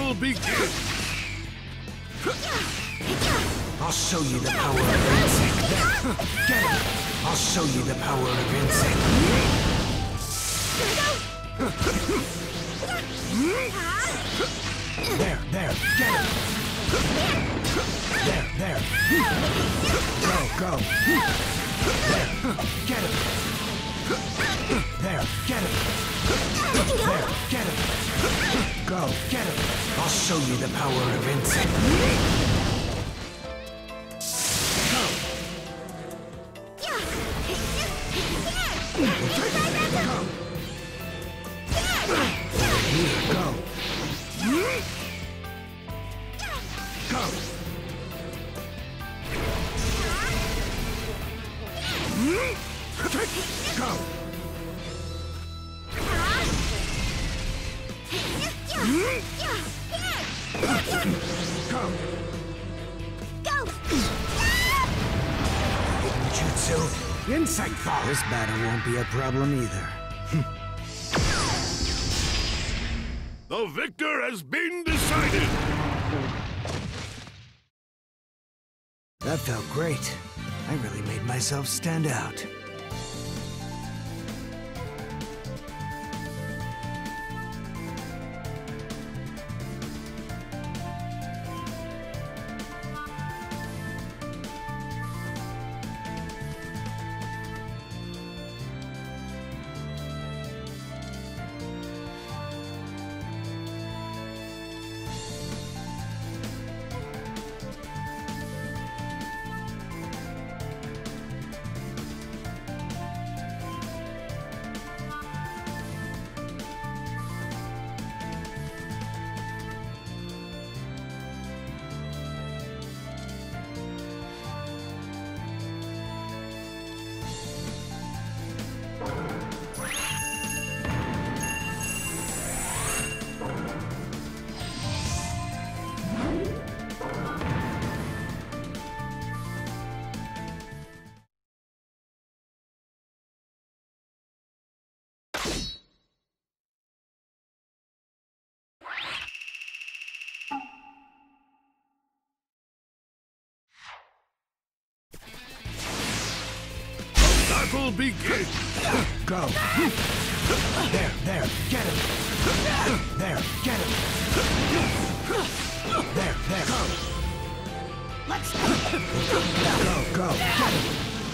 battle begins! I'll show you the power of insect. There, get it! I'll show you the power of insect. There, get it! There. Go. There, get it! There, get it! There, get it! Go, get it! I'll show you the power of insect. Insect fall. This battle won't be a problem either. The victor has been decided! That felt great. I really made myself stand out. Battle begins! Go! There, get it! There, get it! There, go! Let's Go, get it!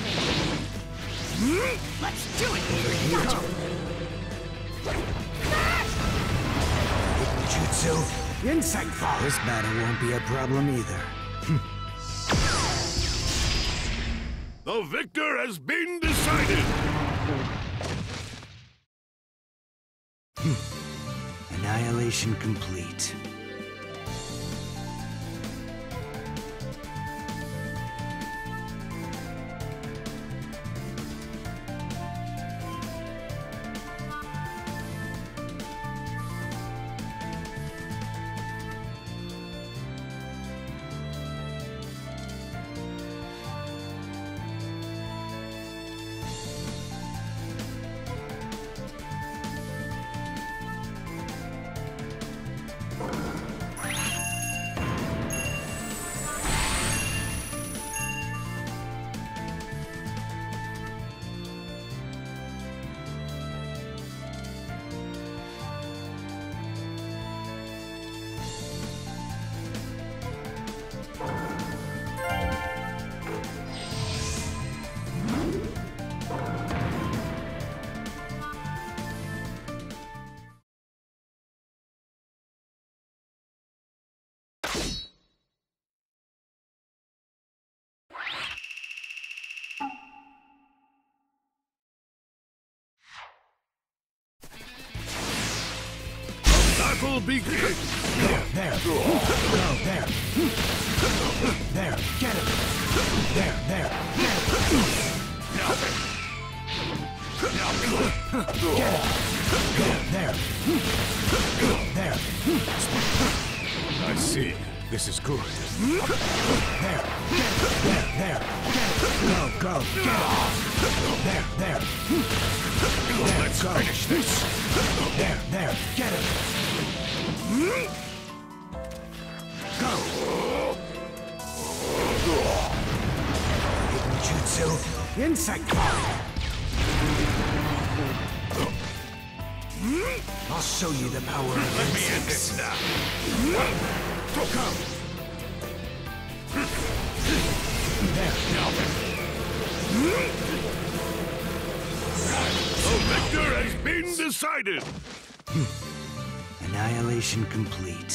let's do it. Go! Jutsu, insect fall! This battle won't be a problem either. The victor has been decided! Annihilation complete. Battle begins! There. Go, there. There, get it. There, get it. Get it. There. I see. This is good. There, get it. There. Go, get it. There. Let's finish this. There, get it. Go! Hidden jutsu, insect power! I'll show you the power of Let me end insects. this now. Come! There. The victor has been decided. Annihilation complete.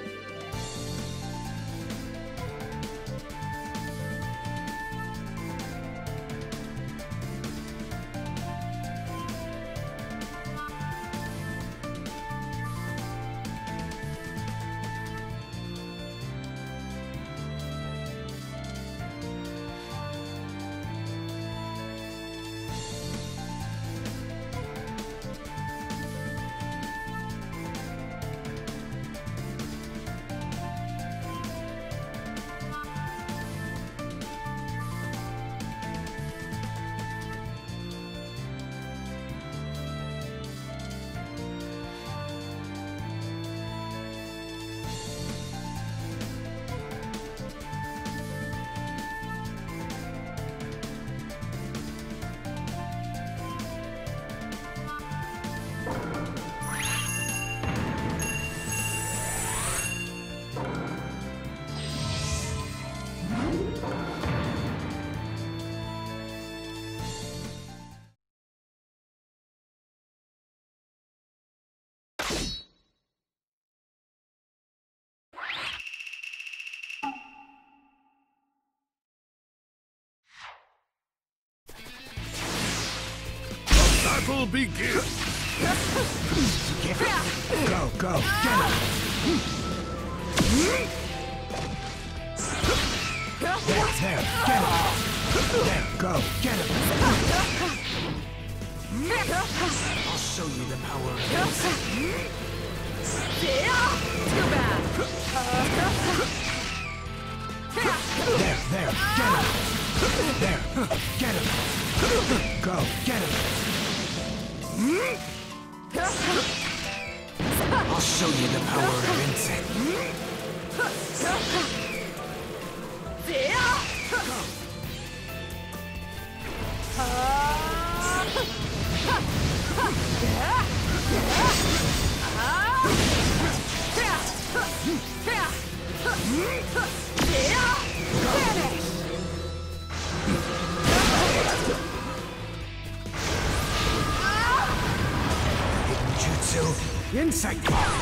Battle begins. Go, go, get him! There, get him! There, go, get him! I'll show you the power of insect. Too bad. There, get him! There, get him! Go, get him! I'll show you the power of insect. Hidden jutsu, insect power.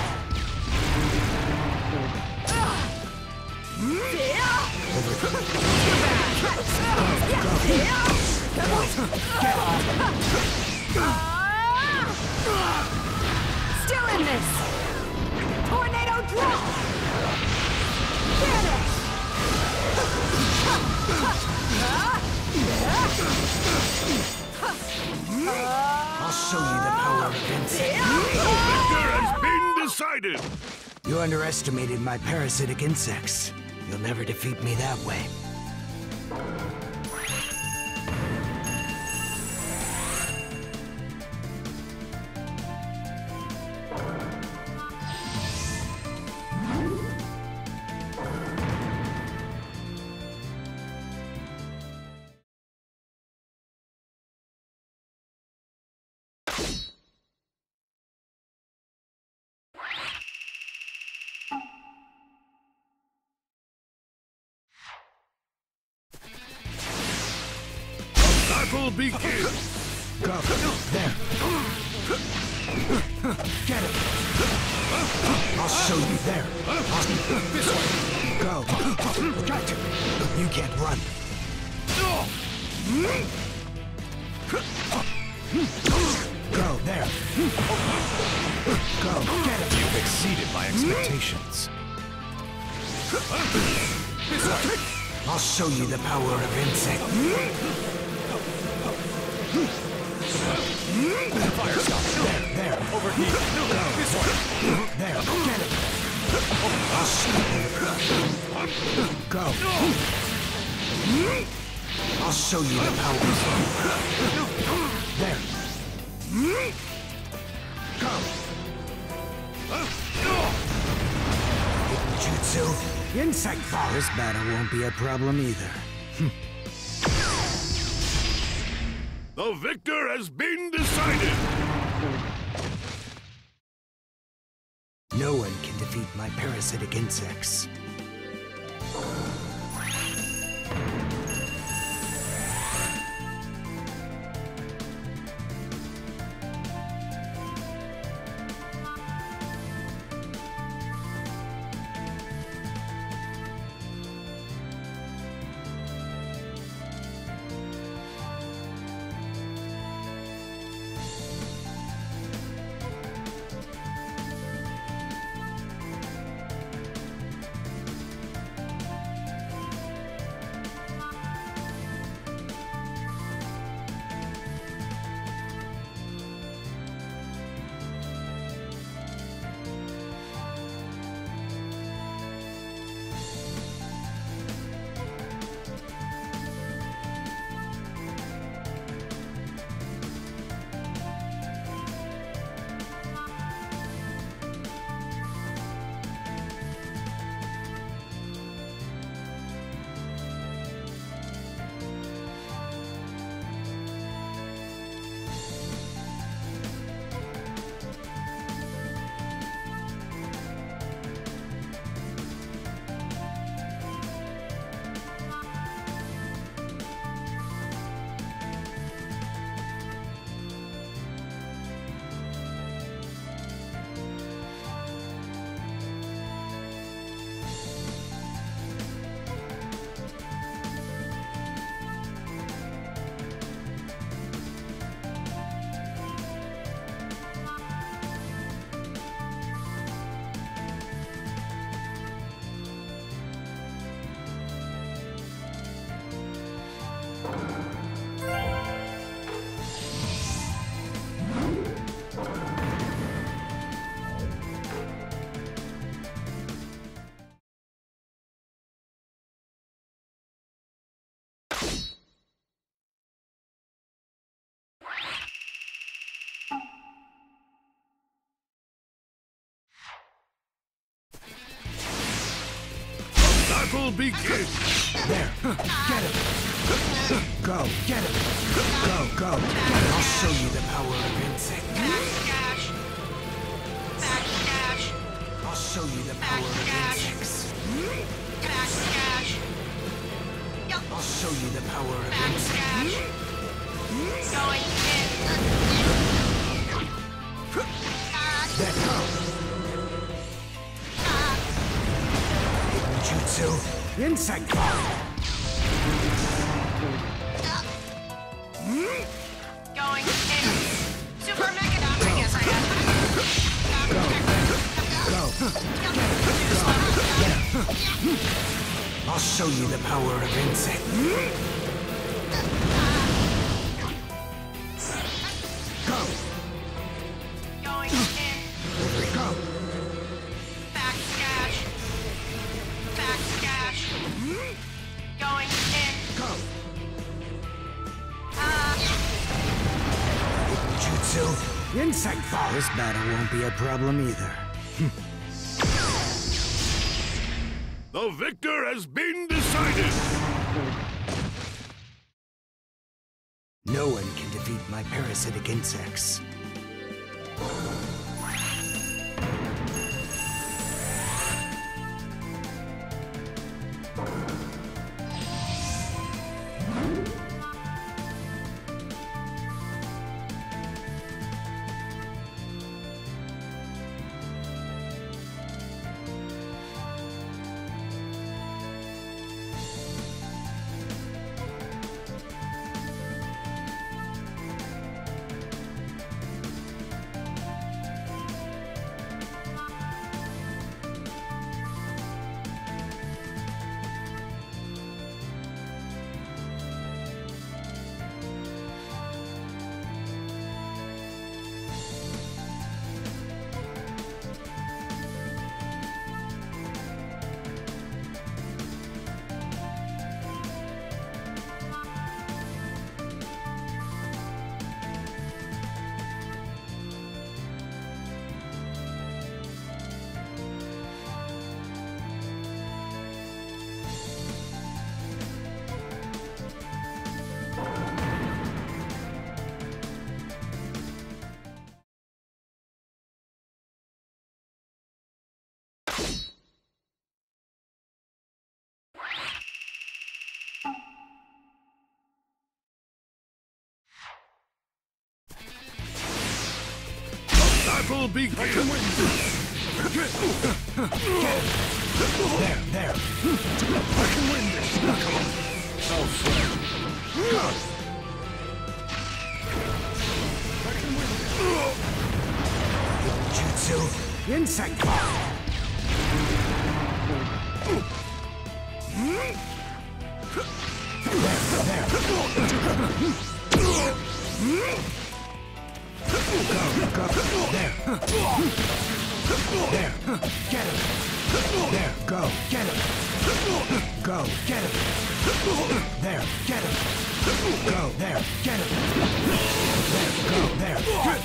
Still in this. Tornado drop. Finish. I'll show you the power of insect. The victor has been decided. You underestimated my parasitic insects. You'll never defeat me that way. Battle begins. Go. There. Get him. I'll show you there. This way. Go. Got you. You can't run. Go there. Go. Get him. You've exceeded my expectations. This way. I'll show you the power of insect. Fire stop. There. Overheat. Go. This way. There. Get him. I'll show you. Go. I'll show you the power. There. Go. Hidden Jutsu. Insect ball. This battle won't be a problem either. The victor has been decided! No one can defeat my parasitic insects. Battle begins! There, get him! Go, get him! Go, go! I'll show you the power of insect. Backdash. Backdash. I'll show you the power of insects. Backdash. I'll show you the power of Backdash. insects. Going in. Let go! Jutsu, insect ball! Going in. Super Mega I guess I have. Go! I'll show you the power of insect. Go! Going in. Go! Backdash. Backdash. Going in. Go! Jutsu, insect ball! This battle won't be a problem either. The victor has been decided! No one can defeat my parasitic insects. battle begins! I can win this! There. I can win this! Come on! No fun. Go! I can win this! Jutsu! Insect Claw! There. Go. There. Get him. There. Go. Get him. Go. Get him. There. Get him. Go. There. Get him. There. Go. There.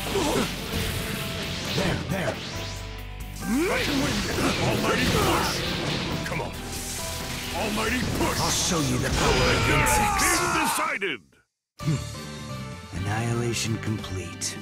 There. I can win this! Almighty push! Come on! Almighty push! I'll show you the power of insects. It's decided! Annihilation complete.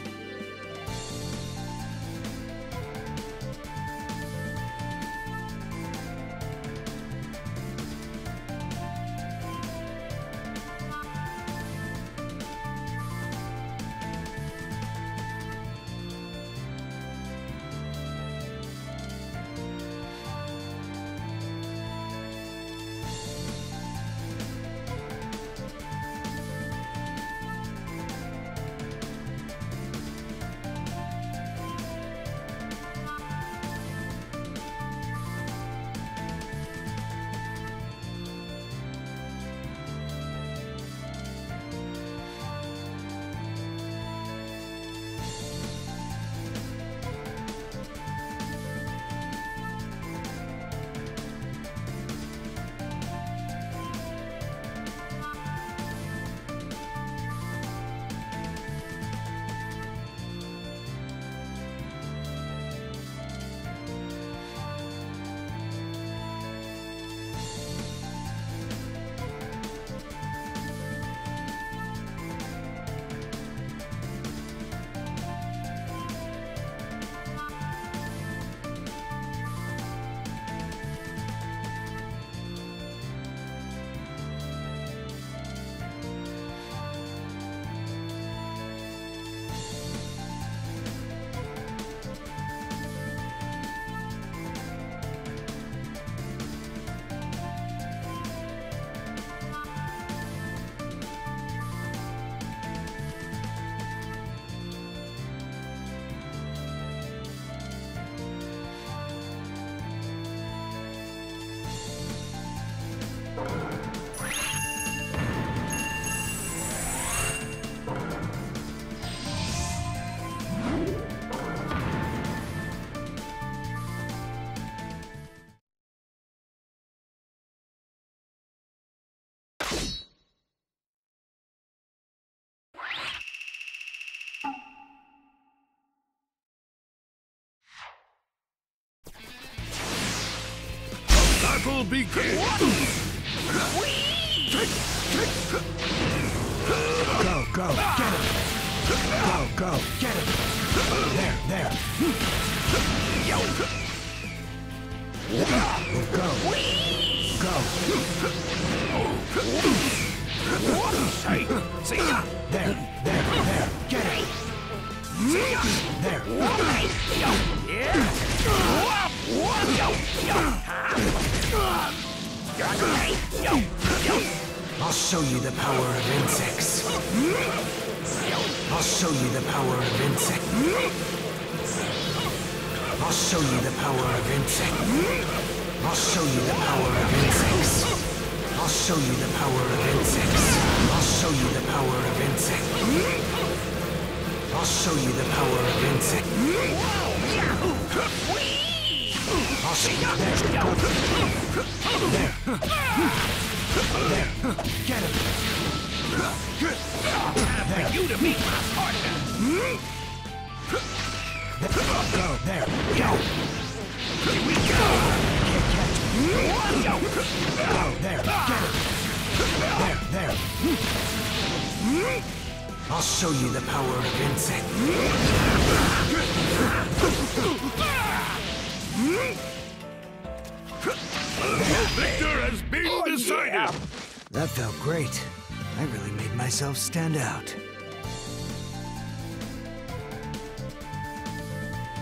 Battle begins! Go, get him! Go, get him! There. Go. See ya! There, get him! See ya! There. I'll show you the power of insects. I'll show you the power of insects. I'll show you the power of insects. I'll show you the power of insects. I'll show you the power of insects. I'll show you the power of insects. I'll show you the power of insects. I'll show you there. Get him. For you to meet my partner! Go, there. Yo! Here we go! Yo! Go, there. Get him. There. I'll show you the power of insect. The victor has been decided! Yeah. That felt great. I really made myself stand out.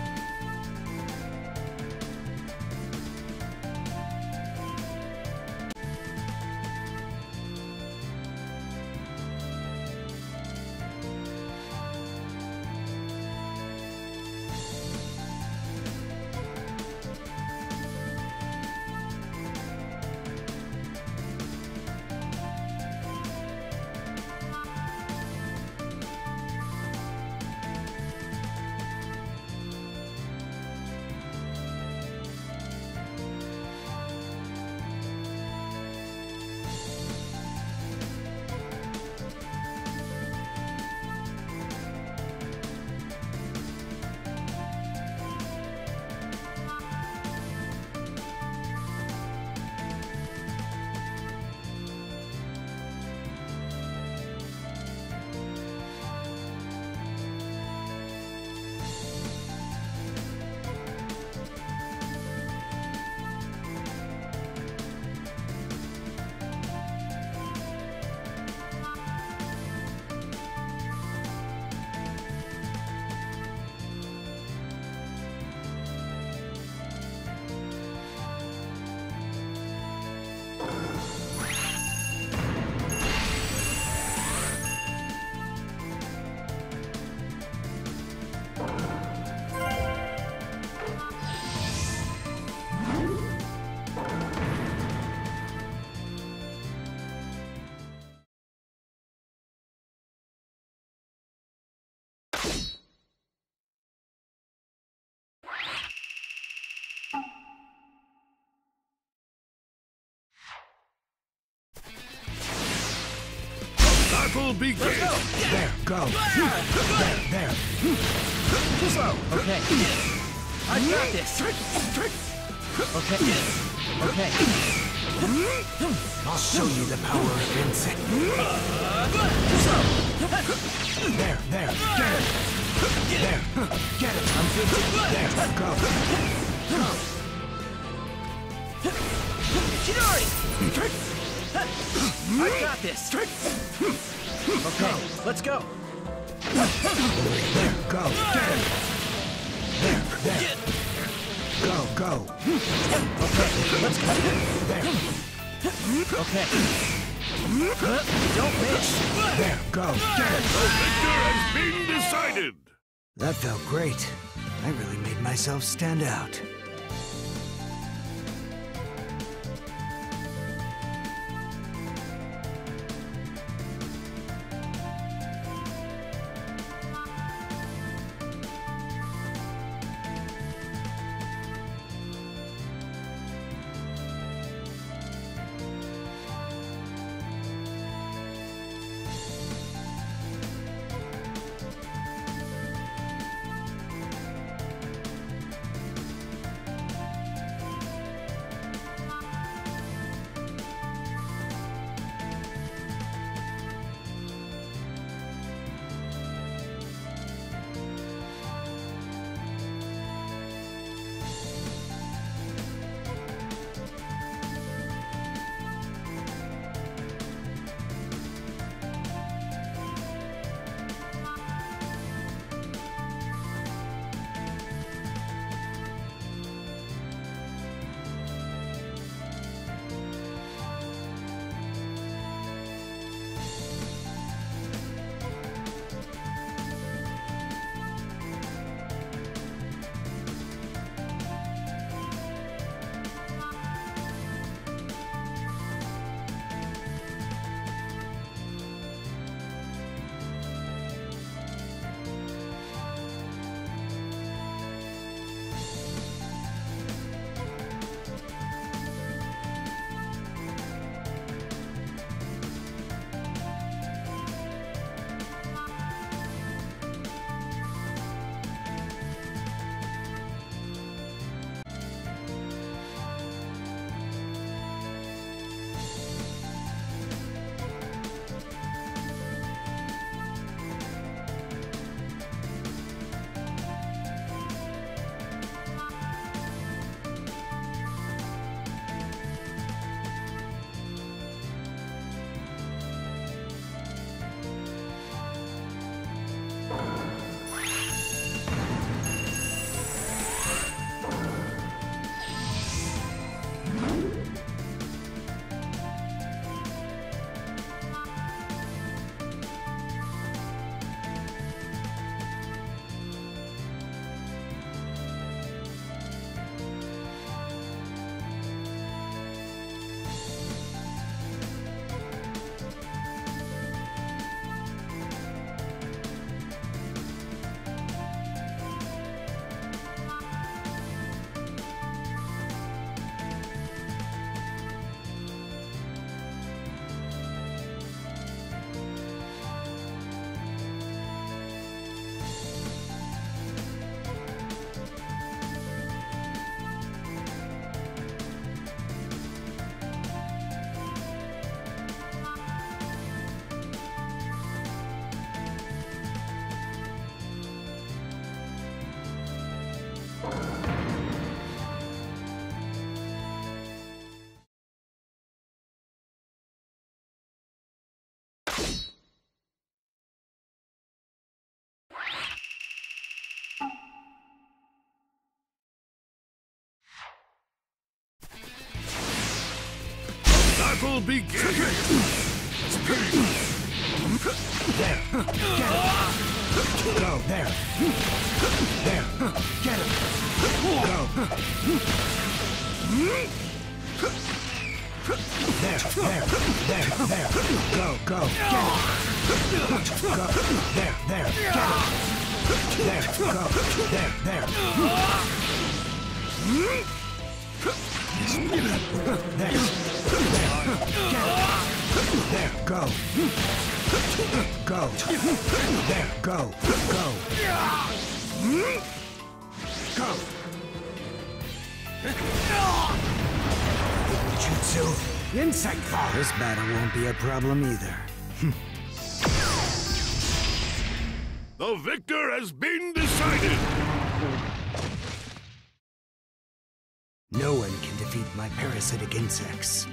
battle begins. There, go. There. Slow. Okay. I got this. Okay. I'll show you the power of insect. There. Get it. There. Get it. I'm good. There. Go. Chidori! I got this. Okay, let's go. There. Go. Get it. There. Go. Okay, let's go. There. Okay. Don't miss. There. Go. Get it. The victor has been decided. That felt great. I really made myself stand out. Battle begins. There. Get it. Go. There. Get it. Go. There. Go. Get it. Go. There. Get it. There. Go. There. There, get it. There. Go. Go. There, go. Go. Go. Jutsu. Insect fall. This battle won't be a problem either. The victor has been decided! No one can defeat my parasitic insects.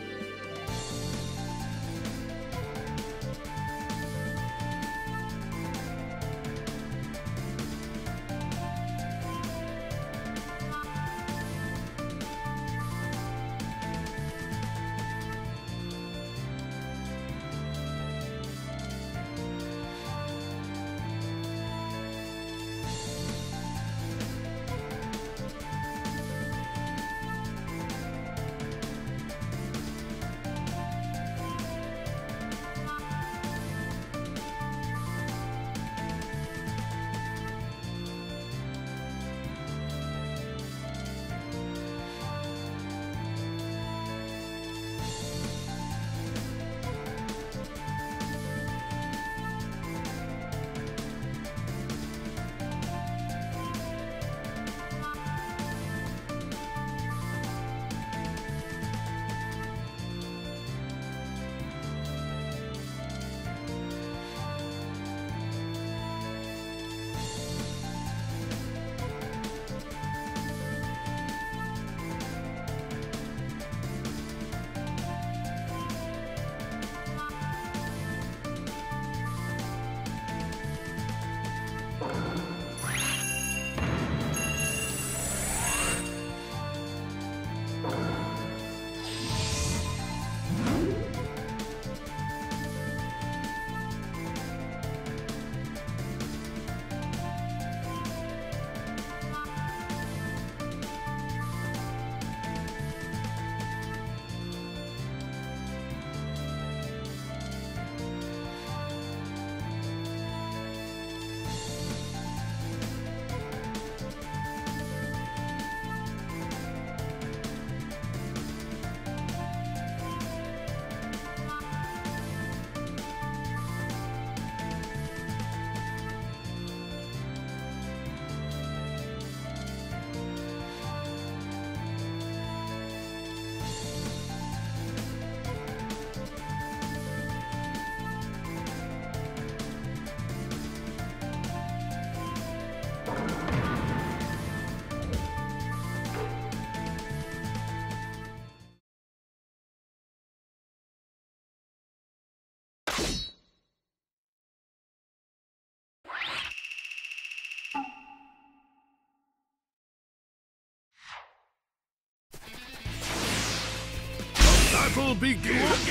Battle begins!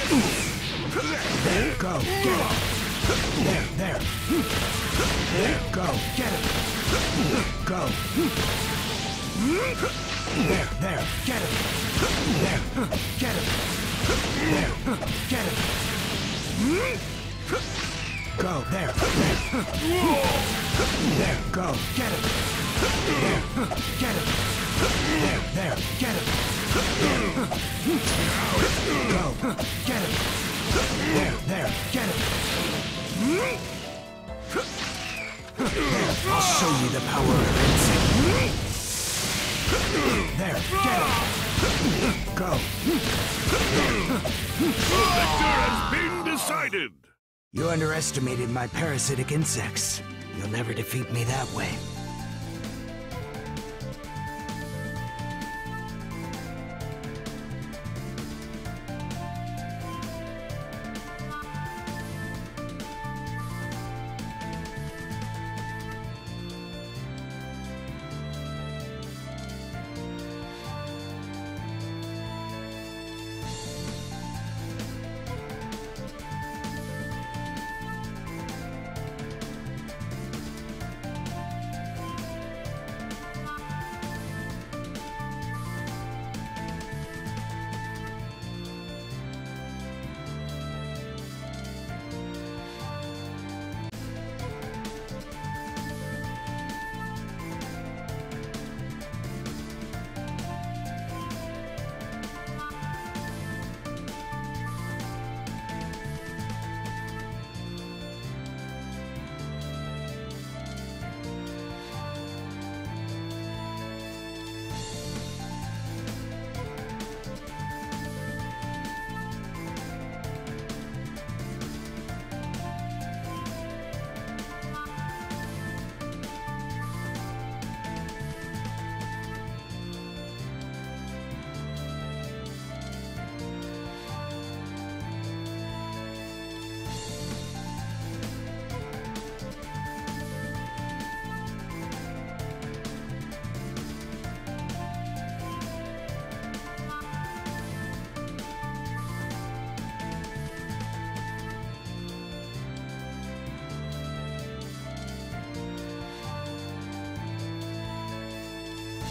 There, go, get it. There. There, go, get it. Go. There, get it. There, get it. There, get it. Go, there. There, go, get it. There, get it. There, get it. Go, get it. There, get it. I'll show you the power of insect. There, get it. Go. The victor has been decided! You underestimated my parasitic insects. You'll never defeat me that way.